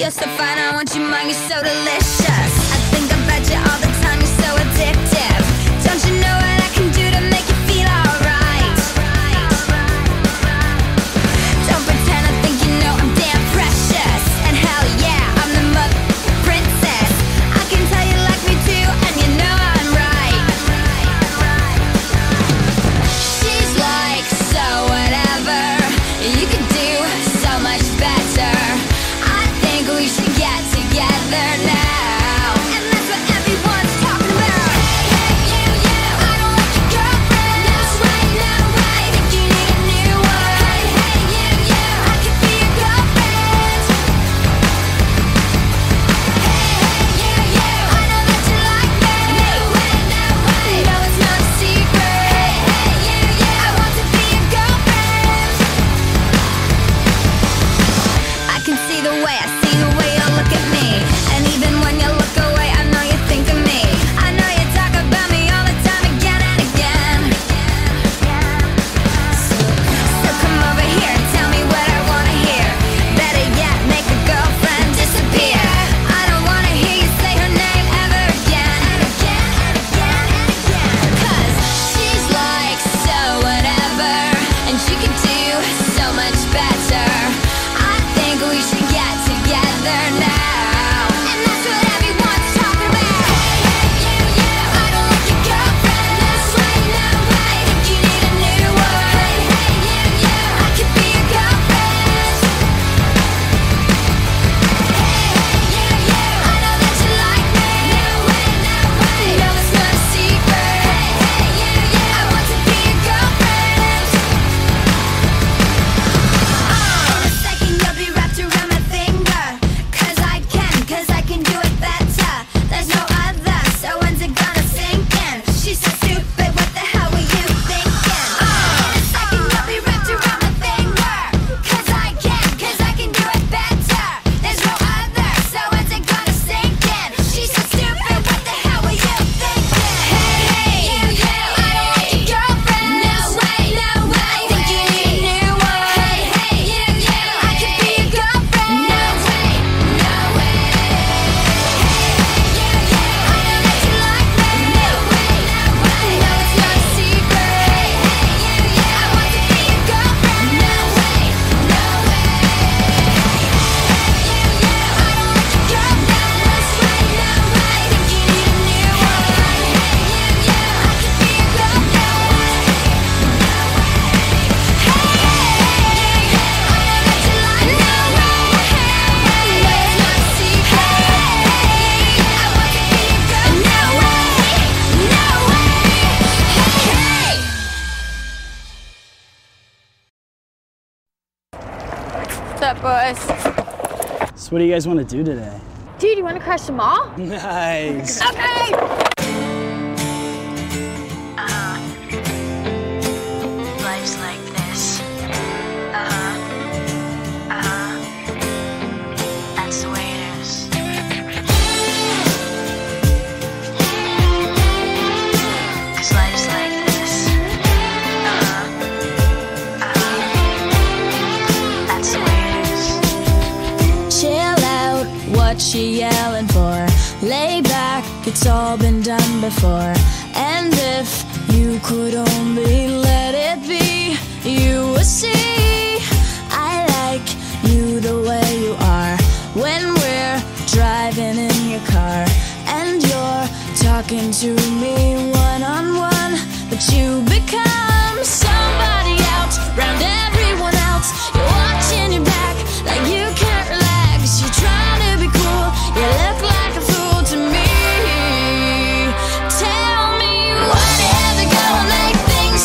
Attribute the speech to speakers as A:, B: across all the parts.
A: You're so fine, I want you mine, you're so delicious. I think about you all the time, you're so addictive. Don't you know what I can do to make you feel alright? Don't pretend I think you know I'm damn precious. And hell yeah, I'm the mother princess. I can tell you like me too, and you know I'm right. She's like, so whatever, you could do so much better. I think we should get together now. And that's what everyone's talking about. Hey, hey, you, I don't like your girlfriend. No way, no way, think you need a new one. Hey, hey, you, I could be your girlfriend. Hey, hey, you, I know that you like me. No way, no way, no, it's not a secret. Hey, hey, you, I want to be your girlfriend. I can see the way, I see the way you look at me. And even when you look away, I know you think of me. I know you talk about me all the time, again and again. So come over here and tell me what I wanna hear. Better yet, make a girlfriend disappear. I don't wanna hear you say her name ever again. And again, and again, and again. 'Cause she's like, so whatever, and she could do so much better. I think we should get together now. And that's what everyone's talking about. Hey, hey, you, I don't like your girlfriend. No way, no way, think you need a new one. Hey, hey, you, I could be your girlfriend. Hey, hey, you, I know that you like me. No way, no way, no, it's not a secret. Hey, hey, you, I want to be your girlfriend. In a second you'll be wrapped around my finger. 'Cause I can do it better. There's no other, so when's it gonna sink in? She's so stupid, what the hell were you thinking? In a second you'll be wrapped around my finger. 'Cause I can do it better. There's no other, so when's it gonna sink in? She's so stupid, what the hell were you thinking? Hey, you, I don't like your girlfriend. No way, no way, think you need a new one. Hey, you, I could be your girlfriend. No way, no way. Hey, you, I know that you like me. No way, no way, no, it's not a secret. Hey, you, I want to be your girlfriend. No way, no way. Hey, you, I don't like your girlfriend. No way, no way, think you need a new one. Hey, you, I could be your girlfriend. No way. Hey, you, I know that you like me. No way, no, it's not a secret. Hey, I want to be your girlfriend. No way, no way. Hey.
B: What's up, boys?
C: So what do you guys want to do today?
B: Dude, you want to crash the mall?
C: Nice.
B: Okay!
D: Life's like this. That's the way it is. 'Cause life's like this. That's the way it is.
A: Chill out, what you yelling for? Lay back, it's all been done before. And if you could only let it be, you would see I like you the way you are. When we're driving in your car and you're talking to me one-on-one, but you become somebody else round everyone else. You're watching your back like you can't relax. You're trying to be cool, you look like a fool to me. Tell me, what is it gonna make things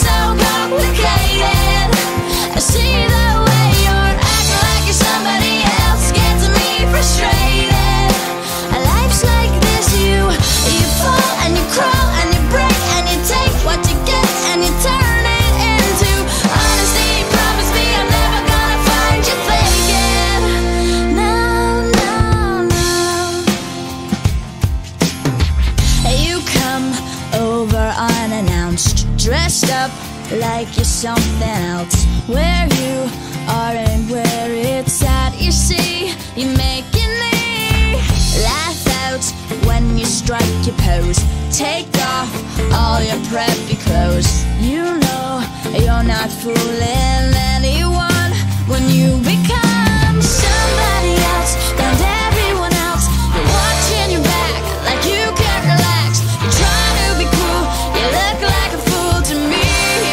A: like you're something else. Where you are and where it's at, you see, you're making me laugh out when you strike your pose. Take off all your preppy clothes. You know you're not fooling anyone when you become somebody else. Found everyone else. You're watching your back like you can't relax. You're trying to be cool. You look like a fool to me.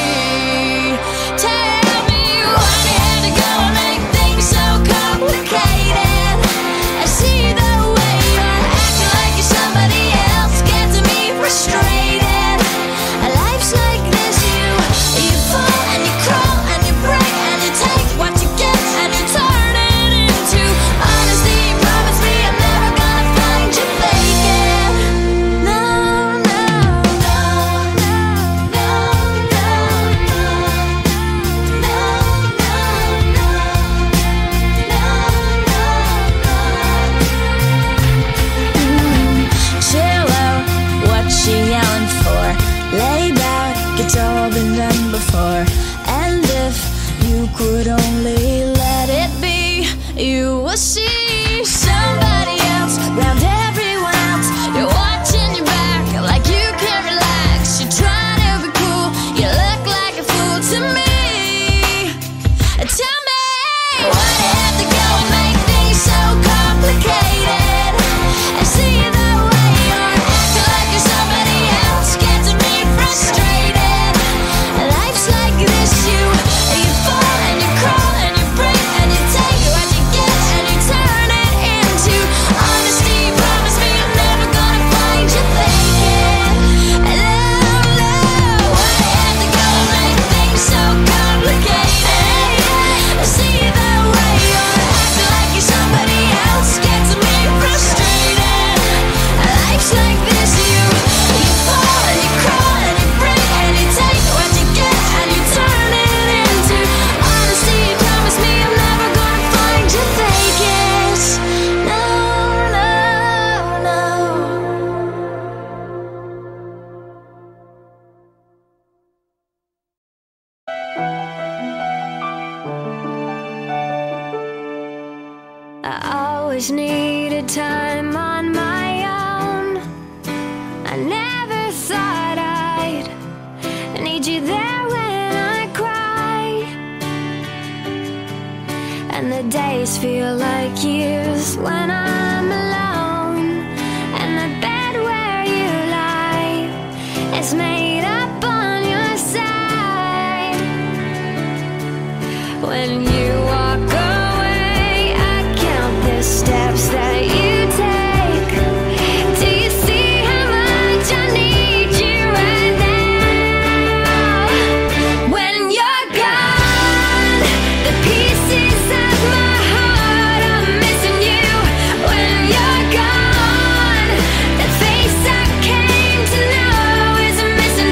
A: Tell me why you had to go and make things so complicated. I see the way you're acting like you're somebody else, gets me frustrated. Life's like this, you fall and you crawl and you break and you take what you get and you turn it into honesty. Promise me I'm never gonna find you faking. No, no, no, no, no, no, no, chill out, what she yelling for? Lay back, it's all been done before. And if you could only let it be, you will see somebody else round everyone else. You're watching your back like you can't relax. You're trying to be cool, you look like a fool to me. Tell me why you have to go and make things so complicated. I see the way you're acting like you're somebody else, gets me frustrated. Life's like this, you fall and you crawl and you break and you take what you get and you turn it into honesty. Promise me I'm never gonna find you faking. Love, why you have to go and make things so complicated? I see the way you're acting like you're somebody else, gets me frustrated. Life's like this, you fall and you crawl and you break and you take what you get and you turn it into honesty. Promise me I'm never gonna find you faking. No, no, no. I always needed time on my own. I never thought I'd need you there when I cry. And the days feel like years when I'm alone. And the bed where you lie is made up on your side. When you walk away, I count the steps that you take. Do you see how much I need you right now? When you're gone, the pieces of my heart are missing you. When you're gone, the face I came to know is missing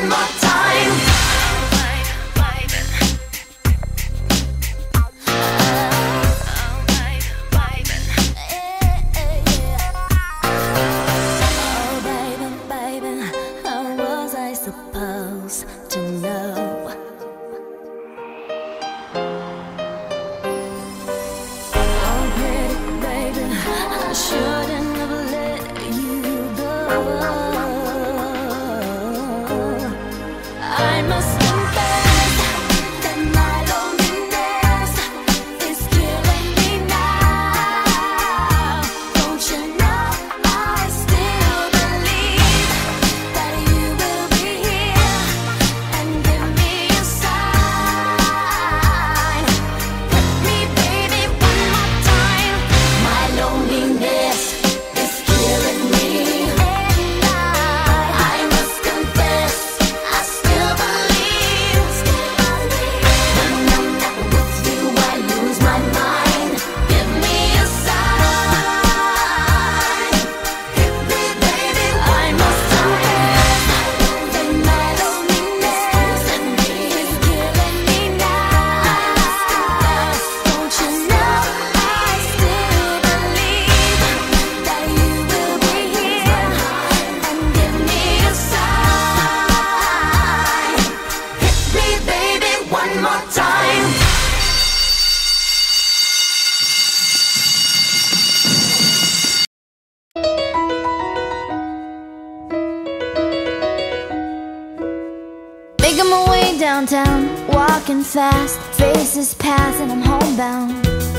A: one more time.
D: Oh, baby, baby, how was I supposed to know? Oh, pretty baby, I shouldn't have let you go. I must confess that my loneliness is killing me now. Don't you know I still believe that you will be here and give me a sign. Hit me, baby, one more time. My loneliness is killing me, and I must confess I still believe. When I'm not with you, I lose my mind. Give me a sign. Hit me, baby, I must confess that my loneliness is killing me now. Don't you know I still believe that you will be here and give me a sign. Hit me, baby, one more time.
E: Making my way downtown, walking fast, faces pass and I'm homebound.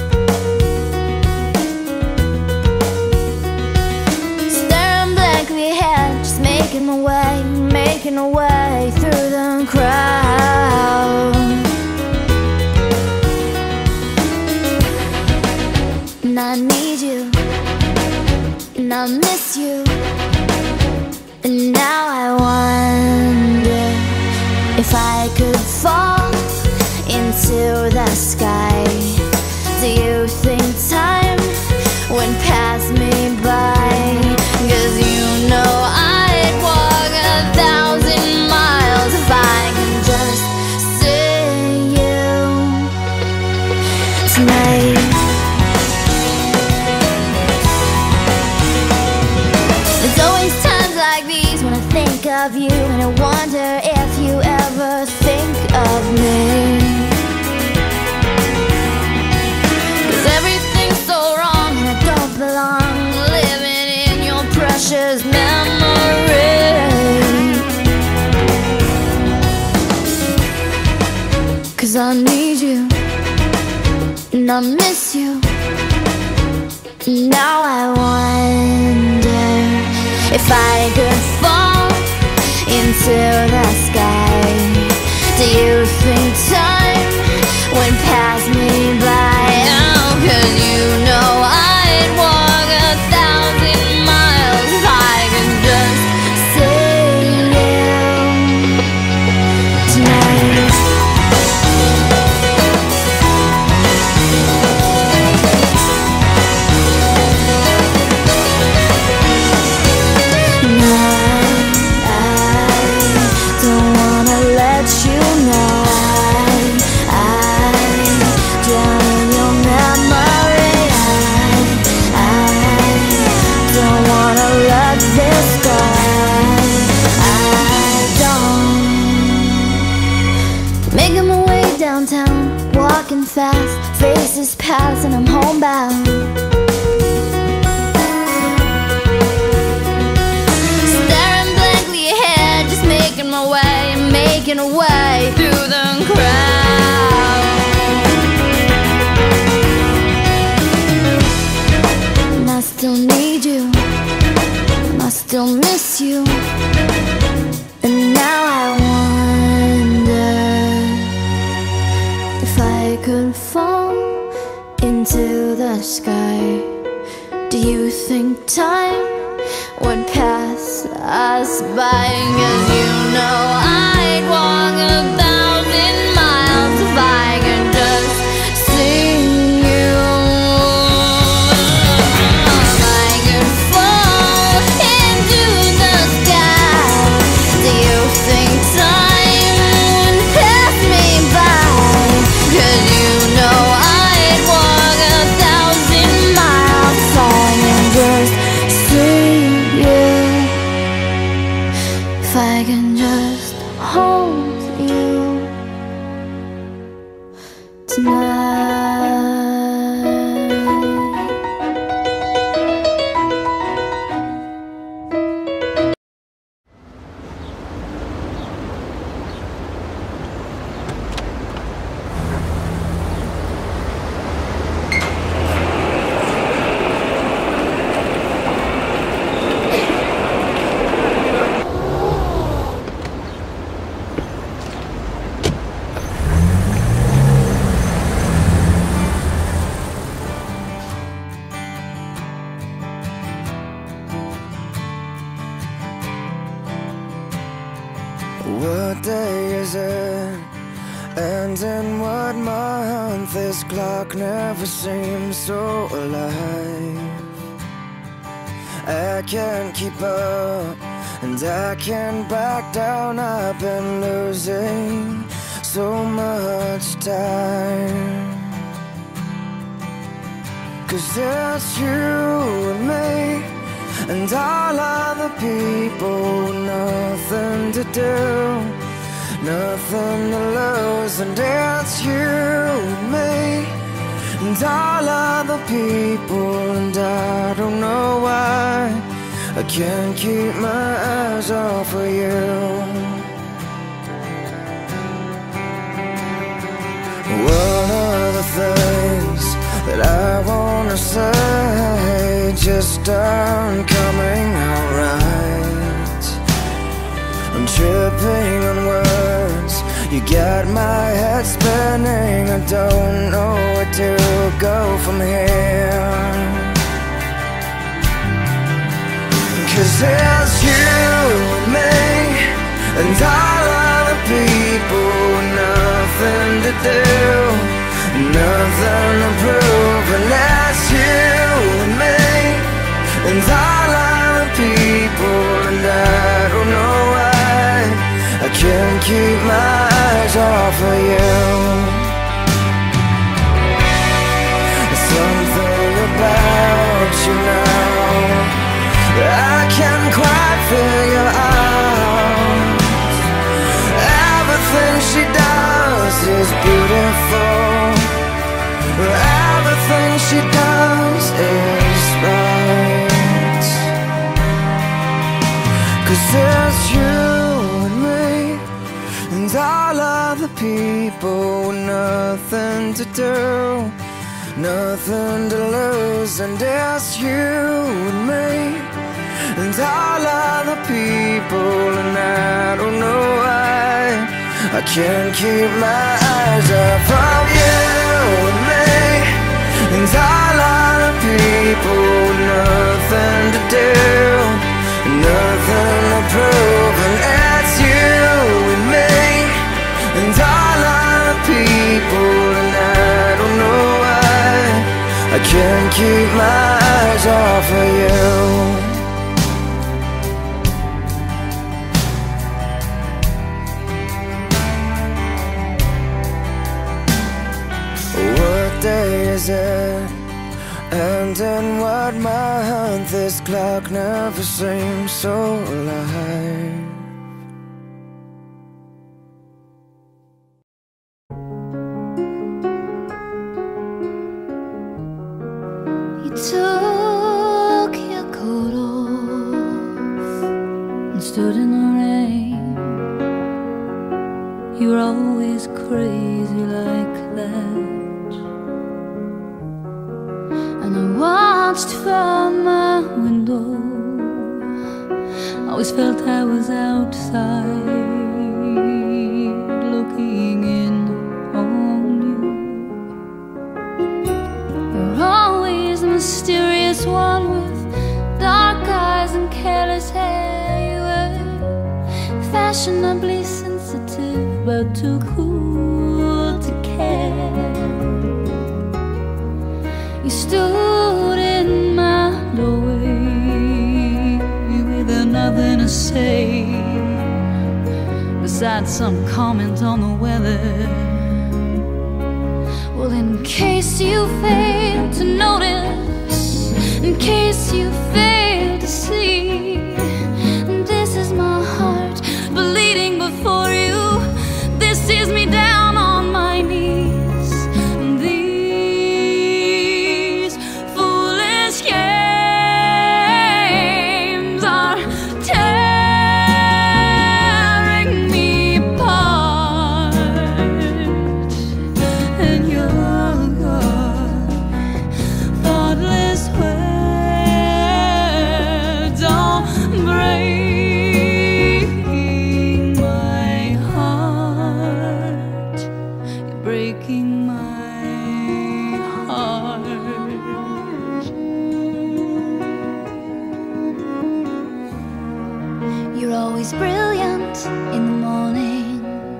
E: Staring blankly ahead, just making my way through the crowd. And I need you, and I miss you, and now I wonder if I could fall into the sky. Do you think time would pass me by? 'Cause you know I'd walk 1,000 miles if I could just see you tonight. There's always times like these when I think of you, and I wonder if you ever think of me. 'Cause everything's so wrong and I don't belong, living in your precious memory. 'Cause I need you, and I miss you. Now I wonder if I could fall into the sky. Do you think time would pass me by? Oh, 'cause you know I'd walk 1,000 miles if I could just see you tonight. Making my way downtown, walking fast, faces pass and I'm homebound. Staring blankly ahead, just making my way through the crowd. And I still need you, and I still miss you. And now I wonder if I could fall into the sky. Do you think time would pass us by? 'Cause you know I'd walk 1,000 miles if I could just see you. If I could fall into the sky. Do you think time just hold you tonight.
F: What day is it? And in what month? This clock never seems so alive. I can't keep up, and I can't back down. I've been losing so much time. 'Cause it's you and me, and all other people, nothing to do, nothing to lose. And it's you and me, and all other people, and I don't know why I can't keep my eyes off of you. One of the things that I wanna say just aren't coming out right. I'm tripping on words, you got my head spinning. I don't know where to go from here. 'Cause it's you and me, and all other people, nothing to do, nothing to prove. And that's you and me, and all other people, and I don't know why I can't keep my eyes off of you. Something about you now I can't quite figure out. Everything she does is beautiful, everything she does is right. 'Cause it's you and me, and all other people, nothing to do, nothing to lose. And it's you and me, and all other people, and I don't know why I can't keep my eyes off of you and me, and all other people, nothing to do, nothing to prove. And it's you and me, and all other people, and I don't know why I can't keep my eyes off of you. What day is it? And in what month? This clock never seems so alive.
E: You took your coat off and stood in the rain. You were always crazy like that, and I watched from my window. Always felt I was outside looking in on you. You're always the mysterious one with dark eyes and careless hair. You were fashionably sensitive, but too cool to care. You stood in my doorway with nothing to say besides some comment on the weather. Well, in case you fail to notice, in case you fail to see, this is my heart bleeding
G: before you. This tears me down on my knees. These foolish games are tearing me apart, and your thoughtless words are breaking my heart. You're breaking my heart.
E: You're always brilliant in the morning,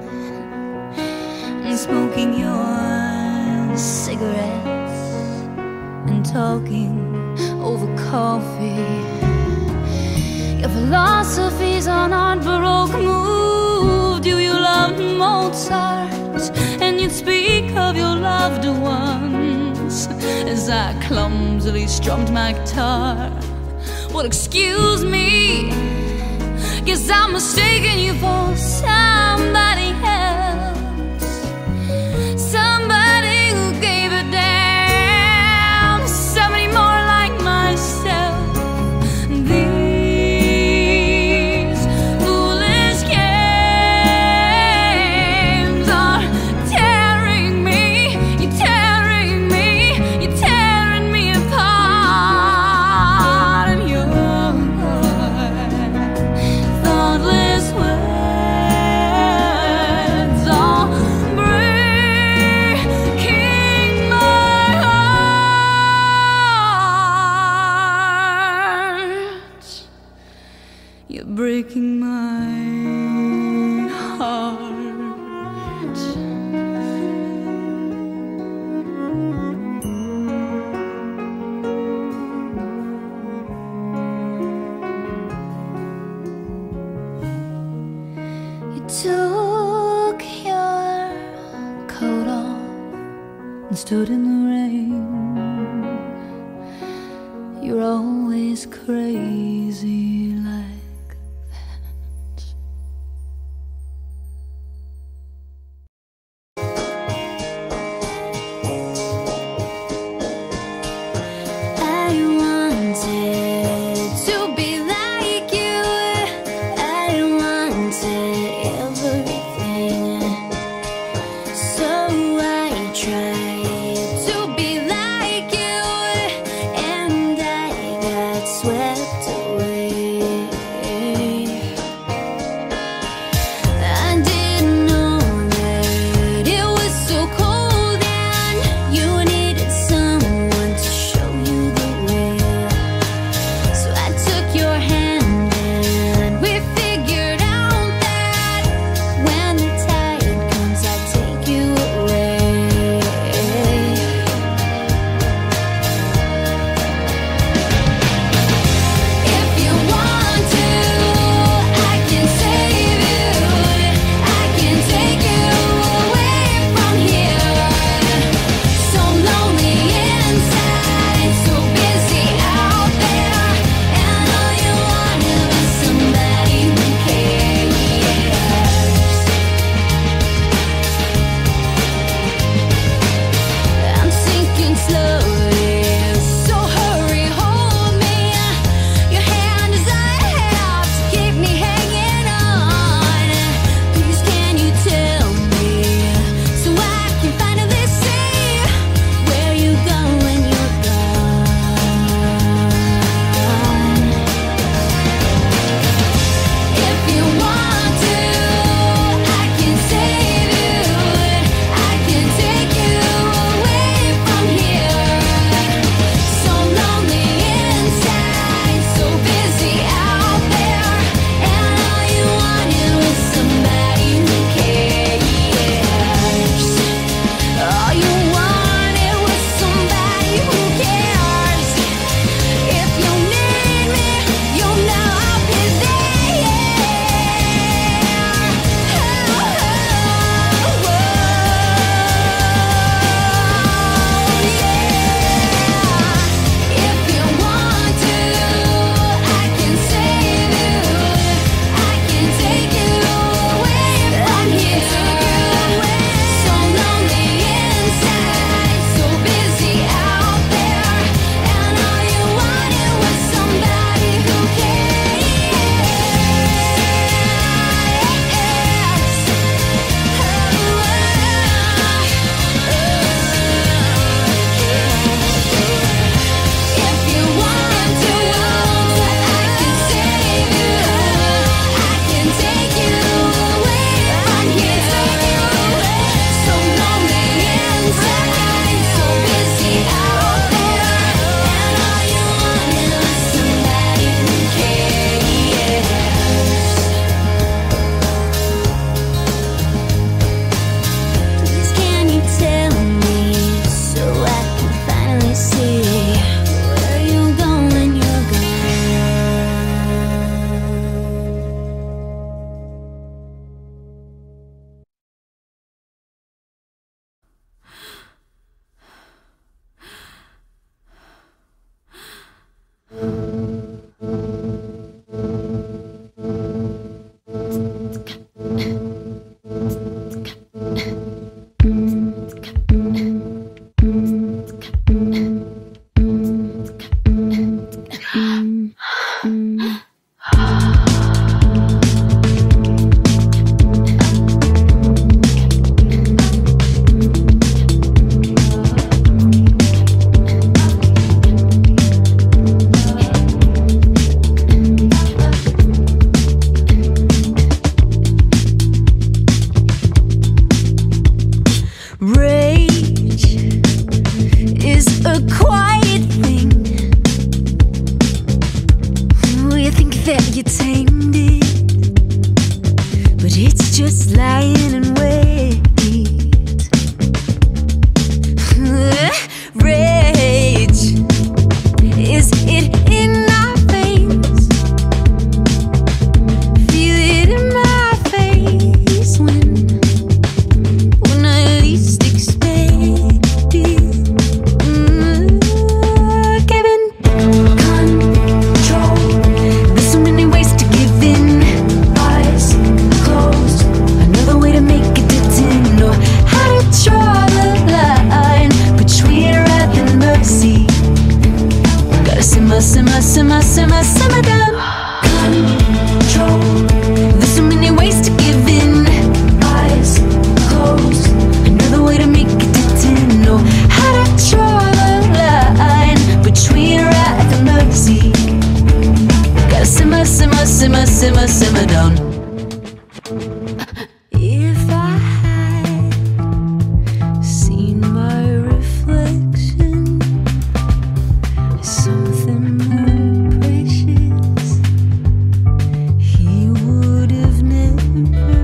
G: And smoking your cigarettes and talking over coffee.
E: your philosophies are not Baroque moved.
G: Do you love Mozart? And you'd speak of your loved ones as I clumsily strummed my guitar. Well, excuse me, guess I'm mistaking you for somebody else, somebody who gave a damn, somebody more like myself. These foolish games are tearing me, you're tearing me, you're tearing me apart, and your thoughtless words are breaking my heart. You're breaking my heart.
E: You took your coat off
G: And stood in the rain. You're always crazy like that.
E: I wanted to be like you. I wanted everything, so I tried to be like you, and I got swept
D: just lying in wait. Rage, is it in our veins? Feel it in my face when I least expect it. Given control, there's so many ways to give in. Eyes closed, another way to make it to 10. Or how to draw the line between wrath and mercy. Gotta simmer, simmer, simmer, simmer, simmer down. Control, there's so many ways to give in. Eyes closed, another way to make it to 10. Know how to draw the line between wrath and mercy. Gotta simmer, simmer, simmer, simmer, simmer down. If I had seen my reflection as something more precious, he would have never.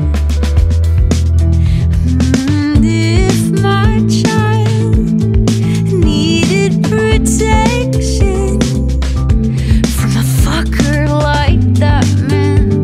D: If my child needed protection from a fucker like that man,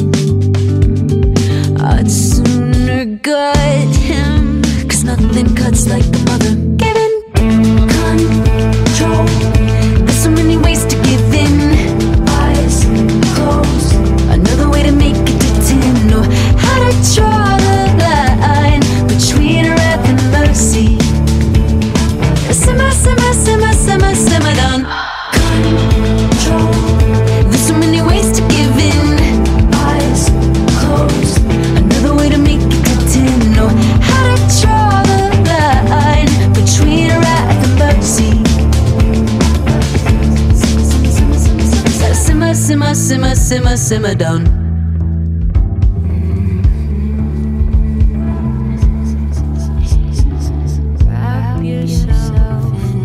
D: I'd sooner gut him, 'cause nothing cuts like a mother. Given control, there's so many ways to give in. Eyes closed, another way to make it to 10. Know how to draw the line between wrath and mercy. Simmer, simmer, simmer, simmer, simmer down. Control, there's so many ways to give in. Eyes closed, another way to make it to 10. Know how to draw the line between wrath and mercy. Simmer, simmer, simmer, simmer, simmer down. Wrap yourself in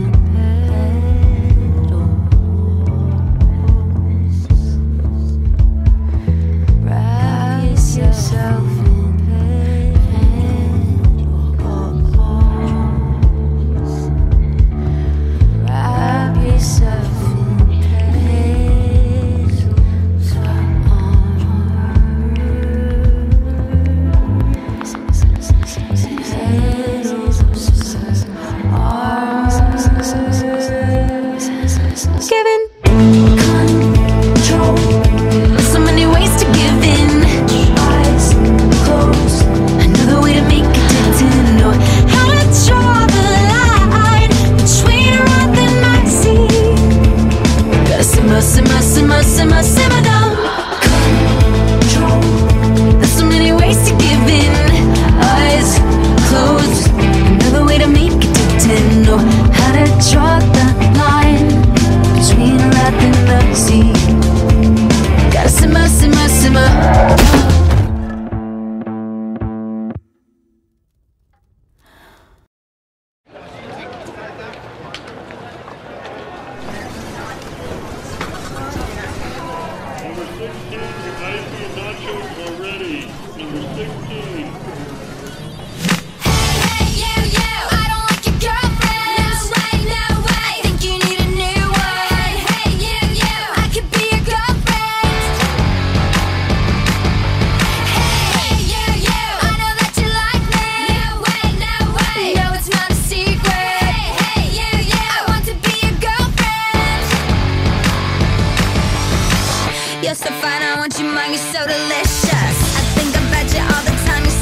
D: petals. Wrap yourself in petals. Wrap yourself in petals. Given control, there's so many ways to give in. Eyes closed, another way to make it to 10. Know how to draw the line between wrath and mercy. Gotta simmer, simmer, simmer, simmer, simmer down. Control, there's so many ways to give in. Eyes closed, another way to make it to 10. Know how to draw the line between wrath and mercy. Gotta simmer, simmer, simmer.
H: Number 16, your ice cream nachos are ready. Number 16.
A: Hey, you, I don't like your girlfriend. No way, I think you need a new one. Hey, you, I could be your girlfriend. Hey, you, I know that you like me. No way, no, it's not a secret. Hey, you, I want to be your girlfriend. You're so fine, I want you mine, you're so delicious. I think about you all the time, you're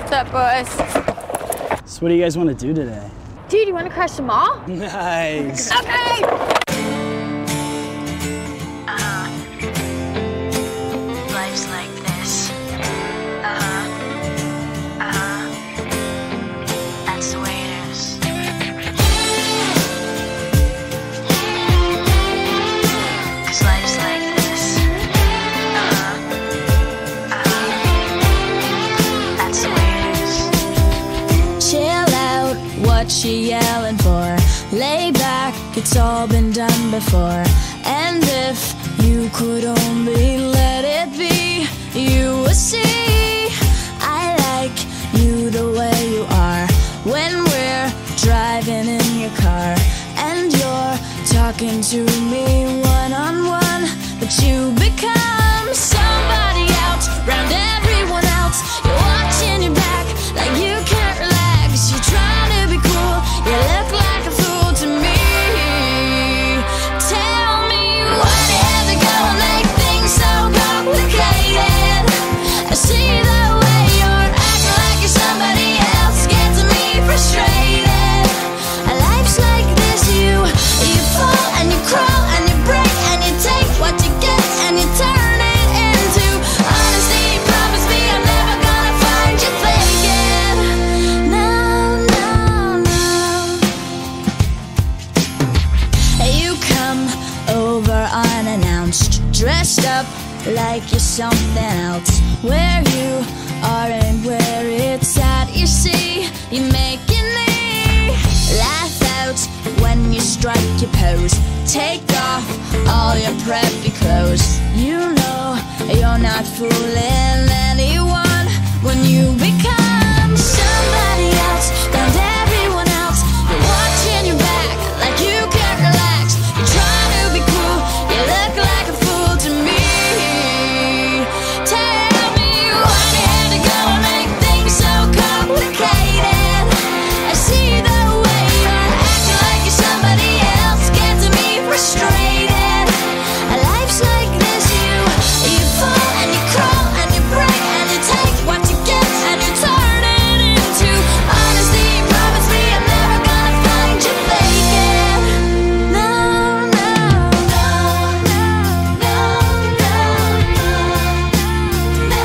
B: What's up, boys?
C: So what do you guys want to do today?
B: Dude, you want to crash the mall?
C: Nice.
B: Okay.
G: Life's like this. That's the way it is. 'Cause life's like this. That's the way it is.
I: Chill out, what you yelling for? Lay back, it's all been done before. And if you could only let it be, you would see I like you the way you are. When we're driving in your car and you're talking to me one-on-one, but you become somebody else round everyone else. You're watching your back like you can't relax. You're trying to be cool, you look like a fool to me. Tell me why you have to go and make things so complicated. I see the way you're acting like you're somebody else, gets me frustrated. Life's like this, you fall and you crawl and you break and you take what you get and you turn it into honesty. Promise me I'm never gonna find you faking. No, no, no. You come over unannounced, dressed up like you're something else. Where you are and where it's at, you see, you're making me laugh out when you strike your pose. Take off all your preppy clothes. You know you're not fooling anyone when you become somebody else and everyone else. You're watching your back like you can't relax. You're trying to be cool, you look like a fool to me. Tell me why you had to go and make things so complicated. I see the way you're acting like you're somebody else, gets me frustrated. Life's like this, you fall and you crawl and you break and you take what you get and you turn it into honesty. Promise me I'm never gonna find you faking. No, no, no, no, no, no, no,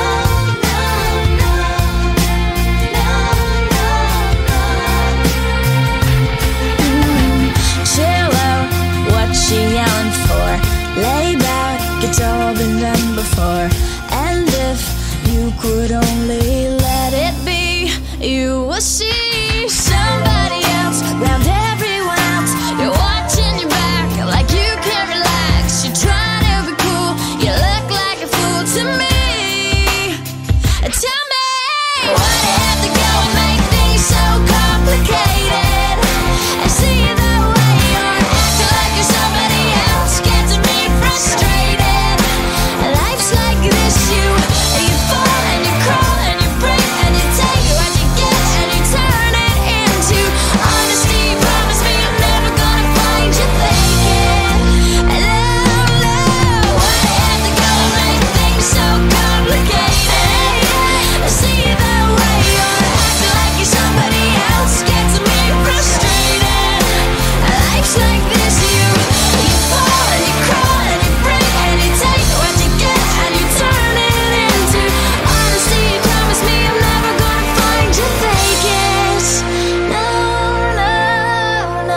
I: chill out, what you yelling for? Lay back, it's all been done before. And if you could only let it be, you will see somebody else round everyone else. You're watching your back like you can't relax. You're trying to be cool, you look like a fool to me. Tell me why you have to go and make things so complicated. I see the way you're acting like you're somebody else, gets me frustrated. Life's like this, you fall and you crawl and you break and you take what you get and you turn it into honesty. Promise me I'm never gonna find you faking. Love, why you have to go and make things so complicated? I see the way you're acting like you're somebody else, gets me frustrated. Life's like this, you fall and you crawl and you break and you take what you get and you turn it into honesty. Promise me I'm never gonna find you faking. No, no, no.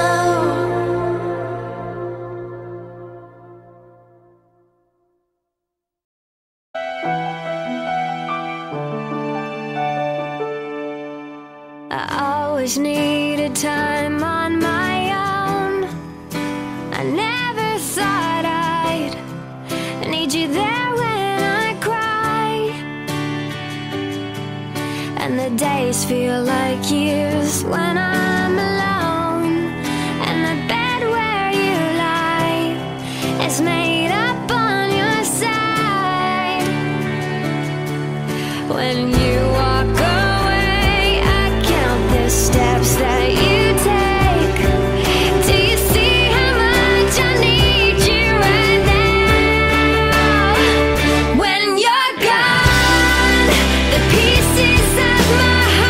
I: I always needed time on my own. I never thought I'd need you there when I cry. And the days feel like years when I'm alone. And the bed where you lie is made up on your side. When you walk away, I count the steps that you take. Do you see how much I need you right now? When you're gone, the pieces of my heart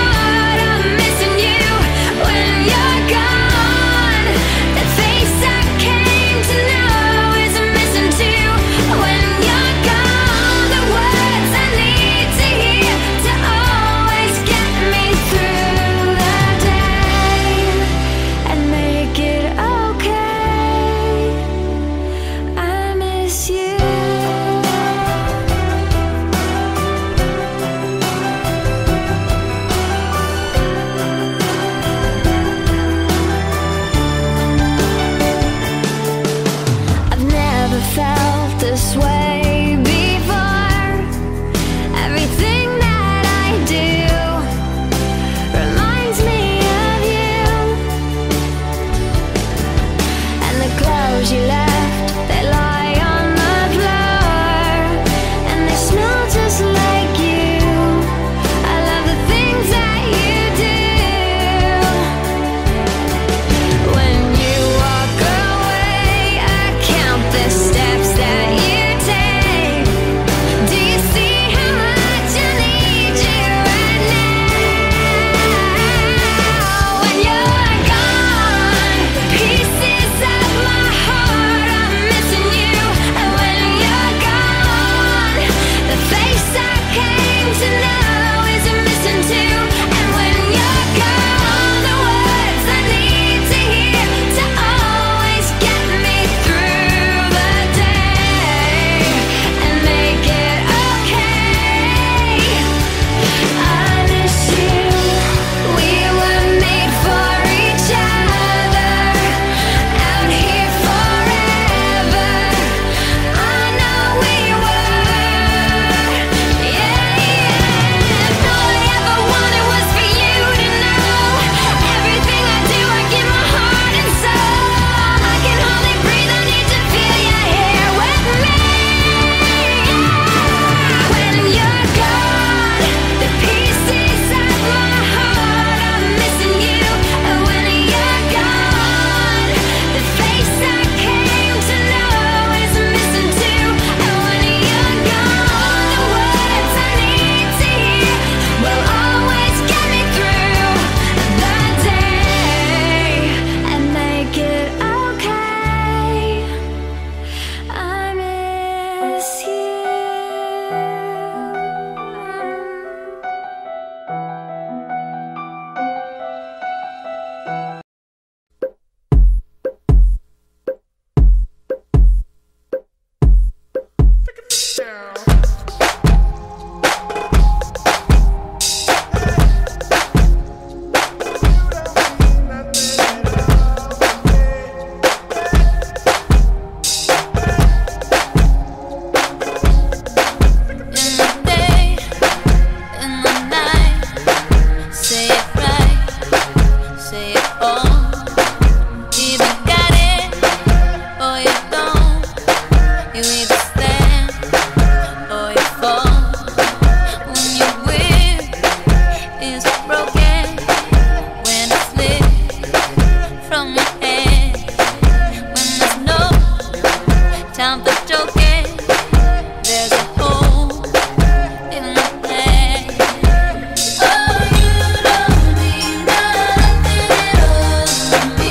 G: time for joking. There's a hole in my head. Oh, you don't mean nothing at all to me.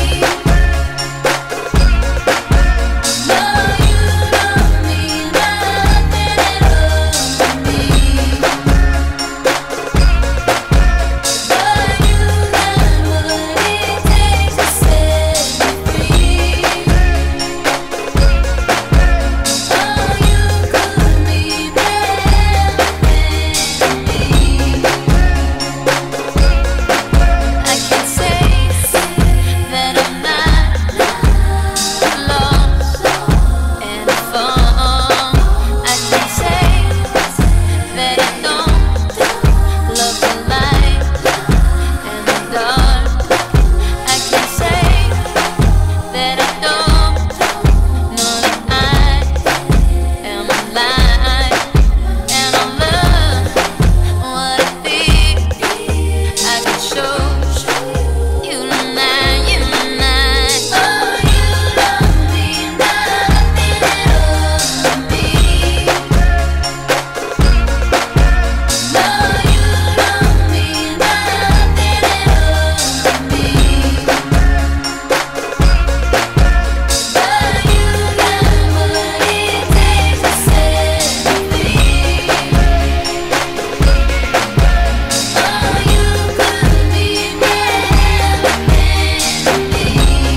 G: No, you don't mean nothing at all to me. But you got what it takes to set me free. Oh, you could mean everything to me. I can't say that I'm not lost and found. I can't say that I don't love the light and the dark. I can't say that I don't know that I am alive and I love what I feel. I could show you tonight, you tonight. Oh, you don't mean nothing at all to me. No, you don't mean nothing at all to me. But you got what it takes to set me free. Oh, you could mean everything to me.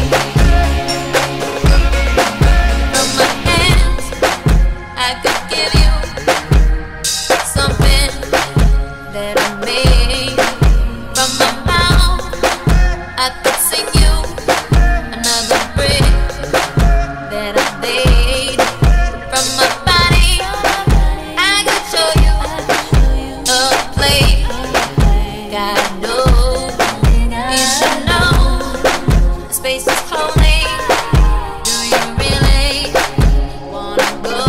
G: From my hands, I could give you something that I made. From my mouth, I could sing you another breath that I made. From my body, I could show you a place. God knows you should know space is holy. Do you really wanna go?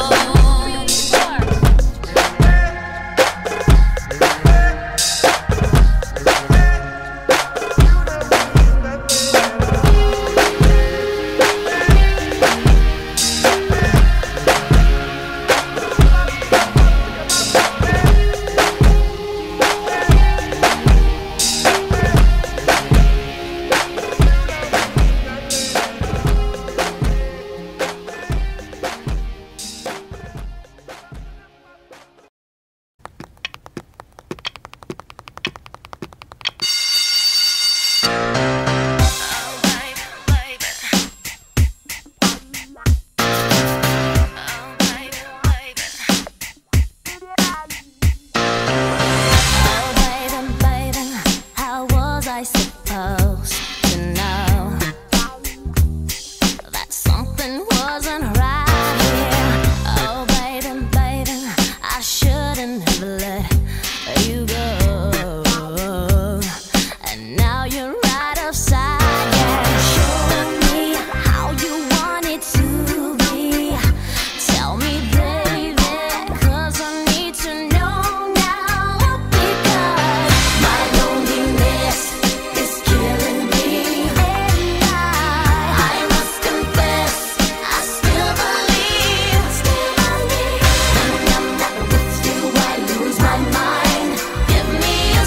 I: Oh, baby, baby, how was I supposed to know that something wasn't right here? Oh, baby, baby, I shouldn't have let you go. And now you're right upside down. Show me how you want it to be. Tell me, baby, 'cause I need to know now. Because my loneliness is killing me. And I must confess, I still believe. When I'm not with you, I lose my mind. Give me a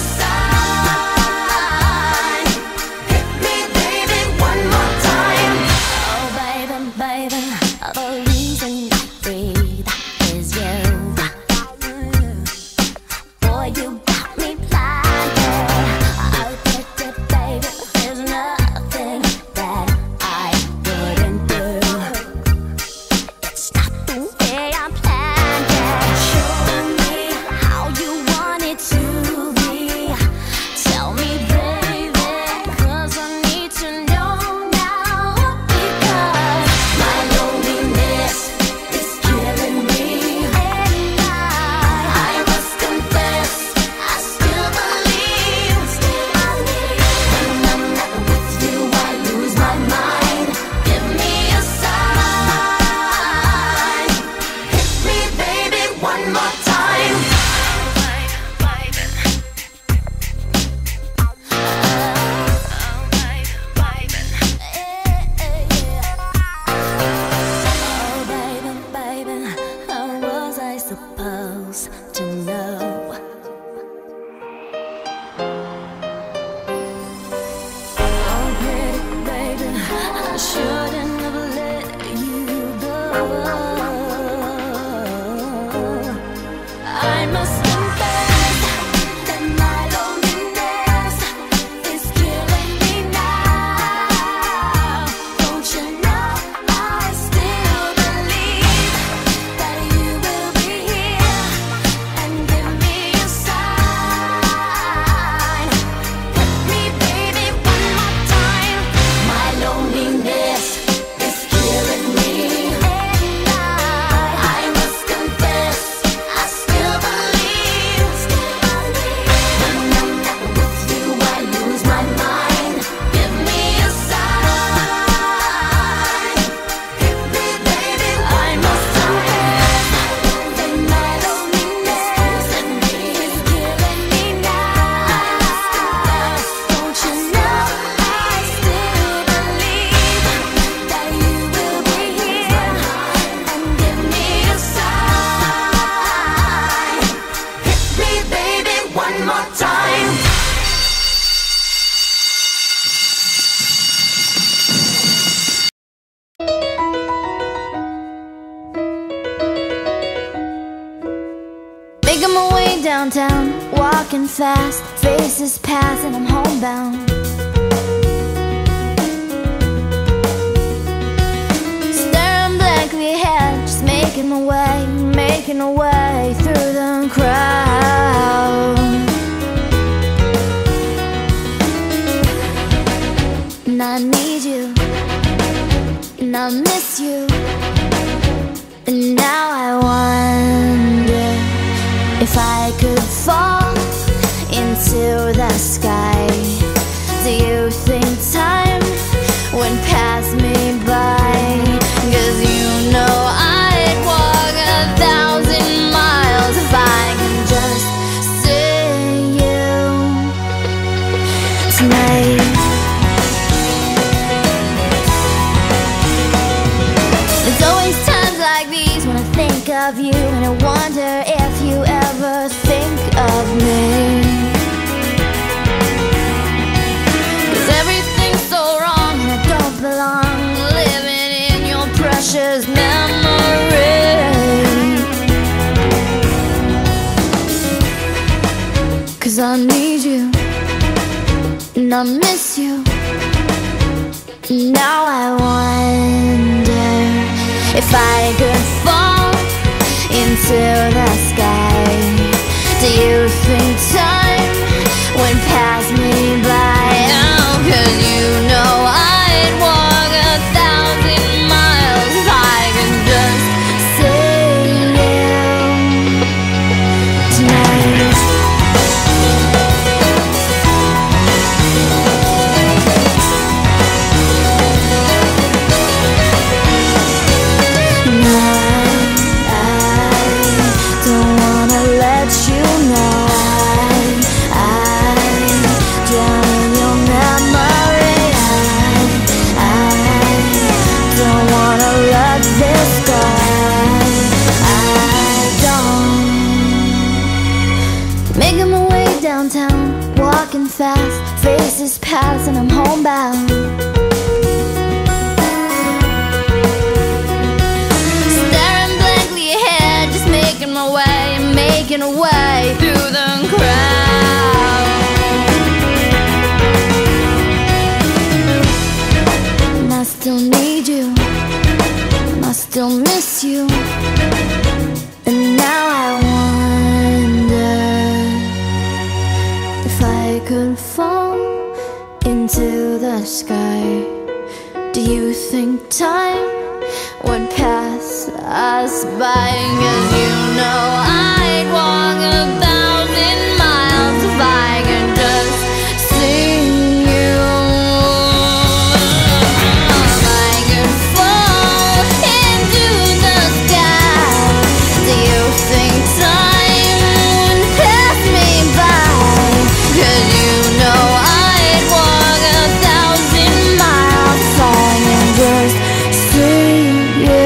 I: sign. Hit me, baby, one more time. Oh, baby, baby, the reason I breathe is you. Boy, you got me blinded. Oh, baby, there's nothing that I wouldn't do. It's not the way I planned it. Show me how you want it to be. Tell me, baby, 'cause I need to know now. Because my
E: downtown, walking fast, faces pass and I'm homebound. Staring blankly ahead, just making my way through the crowd. And I need you, and I miss you, and now I wonder if I could fall into the sky. Do you think time would pass me by? 'Cause you know I'd walk 1,000 miles if I can just see you tonight. There's always times like these when I think of you, and I wonder if you ever think of me. 'Cause everything's so wrong and I don't belong, living in your precious memory. 'Cause I need you, and I miss you. Now I wonder if I could fall into the sky. Do you think time would pass me by? Oh, 'cause you know I'd walk 1,000 miles if I could just see you tonight. Making my way downtown, walking fast, faces pass and I'm homebound. Staring blankly ahead, just making my way through the crowd. And I still need you, and I still miss you, and now I wonder if I could fall into the sky. Do you think time would pass us by? 'Cause you know I'd walk 1,000 miles if I could just see you. If I could fall into the sky, do you think time would pass me by? 'Cause you know I'd walk 1,000 miles if I can just see you.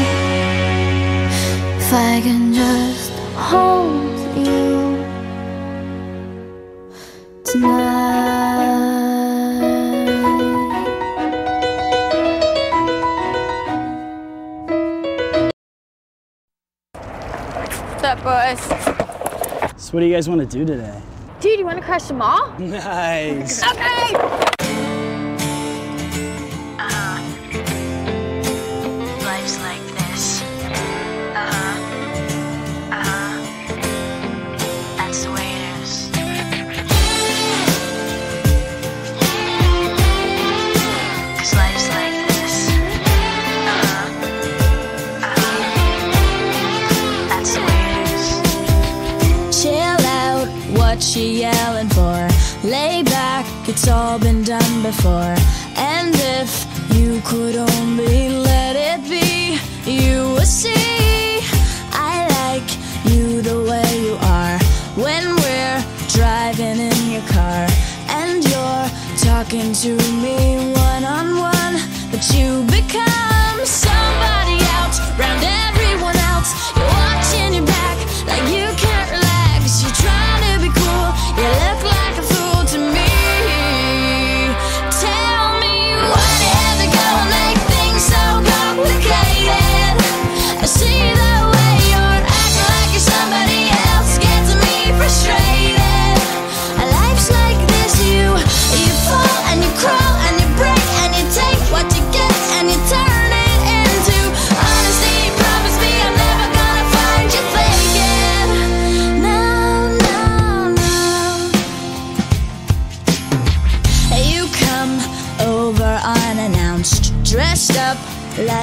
E: If I can just hold you tonight.
B: What's up, boys?
C: So what do you guys want to do today?
B: Dude, you want to crush the mall?
C: Nice.
B: Okay!
I: Life's like this. That's the way it is. 'Cause life's like this. That's the way it is. Chill out, what you yelling for? Lay back, it's all been done before. And if you could only let it be, you would see I like you the way you are. When we're driving in your car and you're talking to me one-on-one, but you become somebody else round everyone else. You're watching your back like you can't relax. You're trying to be cool, you look like a fool to me. Tell me whatever gonna make things so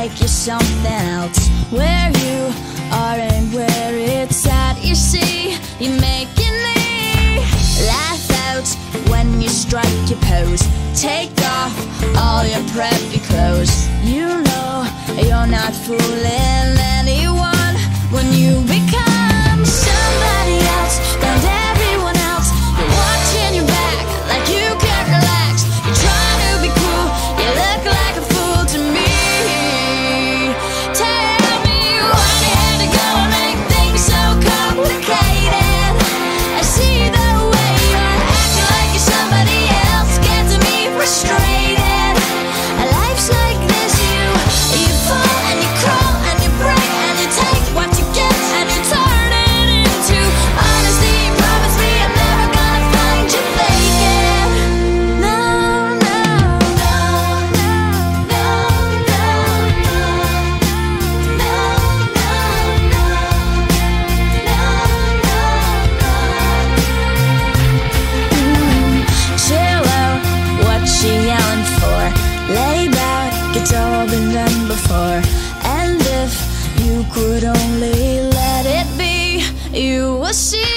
I: like you're something else. Where you are and where it's at, you see, you're making me laugh out when you strike your pose. Take off all your preppy clothes. You know you're not fooling anyone when you become somebody else. Found everyone else. You're watching your back like you can't relax. You're trying to be cool. You look like a fool to me. Tell me why you had to go and make things so complicated. I see the way you're acting like you're somebody else, gets me frustrated. Life's like this, you fall and you crawl and you break and you take what you get and you turn it into honesty. Promise me I'm never gonna find you faking. No, no, no, no, no, no, no, chill out, what she yelling for? Lay back, it's all been done before. And if you could only let it be, you will see.